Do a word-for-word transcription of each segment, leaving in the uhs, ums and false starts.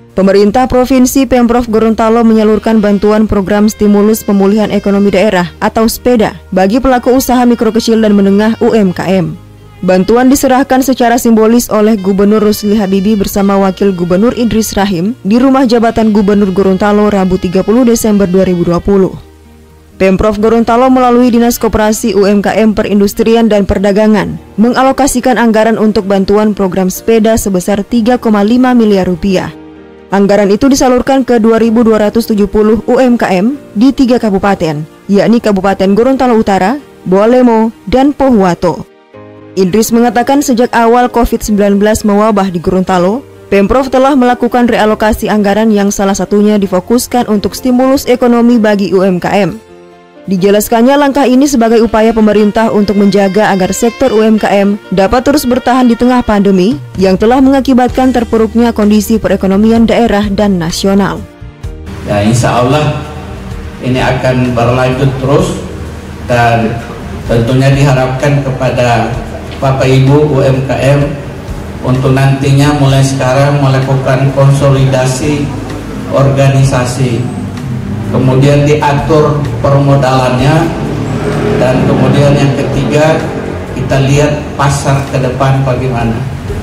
Pemerintah Provinsi Pemprov Gorontalo menyalurkan bantuan program stimulus pemulihan ekonomi daerah atau SPEDA bagi pelaku usaha mikro kecil dan menengah U M K M. Bantuan diserahkan secara simbolis oleh Gubernur Rusli Habibie bersama Wakil Gubernur Idris Rahim di Rumah Jabatan Gubernur Gorontalo Rabu tiga puluh Desember dua ribu dua puluh. Pemprov Gorontalo melalui Dinas Koperasi U M K M Perindustrian dan Perdagangan mengalokasikan anggaran untuk bantuan program SPEDA sebesar tiga koma lima miliar rupiah. Anggaran itu disalurkan ke dua ribu dua ratus tujuh puluh U M K M di tiga kabupaten, yakni Kabupaten Gorontalo Utara, Bowalemo, dan Pohuwato. Idris mengatakan sejak awal covid sembilan belas mewabah di Gorontalo, Pemprov telah melakukan realokasi anggaran yang salah satunya difokuskan untuk stimulus ekonomi bagi U M K M. Dijelaskannya langkah ini sebagai upaya pemerintah untuk menjaga agar sektor U M K M dapat terus bertahan di tengah pandemi yang telah mengakibatkan terpuruknya kondisi perekonomian daerah dan nasional. Ya, insya Allah ini akan berlanjut terus dan tentunya diharapkan kepada Bapak Ibu U M K M untuk nantinya mulai sekarang melakukan konsolidasi organisasi, kemudian diatur permodalannya, dan kemudian yang ketiga kita lihat pasar ke depan bagaimana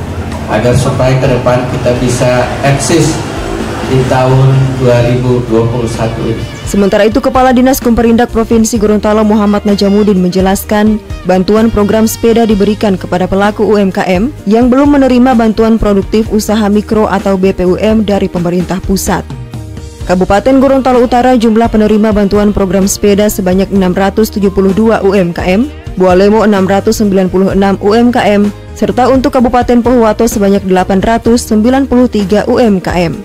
agar supaya ke depan kita bisa eksis di tahun dua ribu dua puluh satu ini. Sementara itu, Kepala Dinas Kumperindak Provinsi Gorontalo Muhammad Najamuddin menjelaskan bantuan program SPEDA diberikan kepada pelaku U M K M yang belum menerima bantuan produktif usaha mikro atau B P U M dari pemerintah pusat. Kabupaten Gorontalo Utara jumlah penerima bantuan program SPEDA sebanyak enam ratus tujuh puluh dua U M K M, Bowalemo enam ratus sembilan puluh enam U M K M, serta untuk Kabupaten Pohuwato sebanyak delapan ratus sembilan puluh tiga U M K M.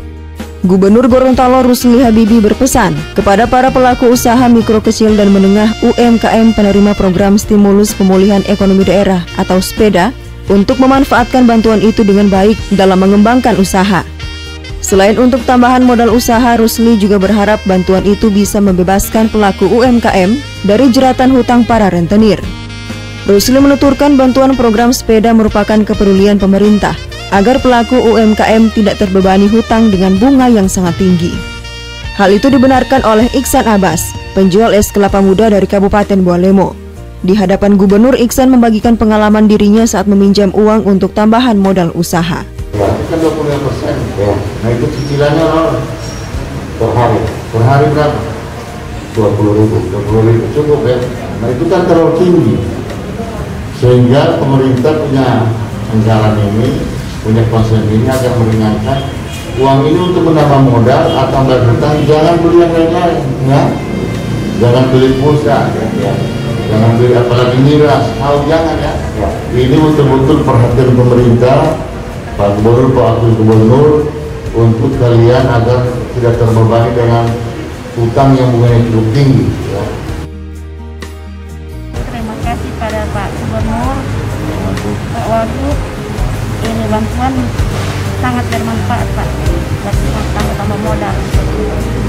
Gubernur Gorontalo Rusli Habibie berpesan kepada para pelaku usaha mikro kecil dan menengah U M K M penerima program stimulus pemulihan ekonomi daerah atau SPEDA untuk memanfaatkan bantuan itu dengan baik dalam mengembangkan usaha. Selain untuk tambahan modal usaha, Rusli juga berharap bantuan itu bisa membebaskan pelaku U M K M dari jeratan hutang para rentenir. Rusli menuturkan bantuan program SPEDA merupakan kepedulian pemerintah agar pelaku U M K M tidak terbebani hutang dengan bunga yang sangat tinggi. Hal itu dibenarkan oleh Iksan Abbas, penjual es kelapa muda dari Kabupaten Bowalemo. Di hadapan Gubernur, Iksan membagikan pengalaman dirinya saat meminjam uang untuk tambahan modal usaha. Ya, itu kan dua puluh lima persen. Ya. Nah, itu cicilannya per hari. Per hari berapa? dua puluh ribu. dua puluh ribu cukup ya. Nah, itu kan terlalu tinggi. Sehingga pemerintah punya anggaran ini, punya konsep ini agar meringankan uang ini untuk menambah modal atau berhutang. Jangan beli yang lain-lain, ya. Jangan beli pulsa, ya. Ya. Jangan beli apalagi miras, hal jangan ya. Ya. Ini betul-betul perhatian pemerintah, Pak Gubernur, Pak Wakil Gubernur, untuk kalian agar tidak terbebani dengan hutang yang bunganya cukup tinggi. Ya. Terima kasih pada Pak Gubernur, Pak Wagub. Ini bantuan sangat bermanfaat Pak, tambah-tambah modal.